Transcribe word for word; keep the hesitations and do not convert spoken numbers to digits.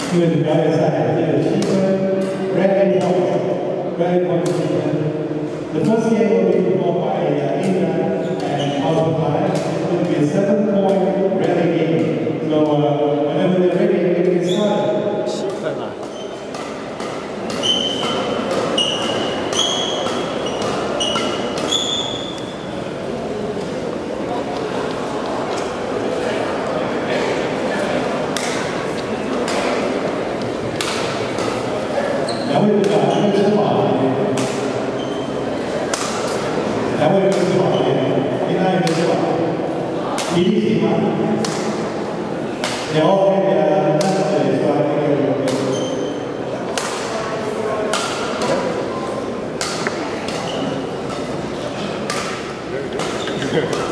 因为表演赛只有七分 ，Red points, Red points 七分。The first game will be performed by uh, England and Chunlai. It's going to be a seven-point rally game. So uh, whenever they're ready, we can get started. 七分啊！ 两位队长，一个是马的，两位一个是马的，另外一个是马，比例行吗？然后那个淡水是吧？那个。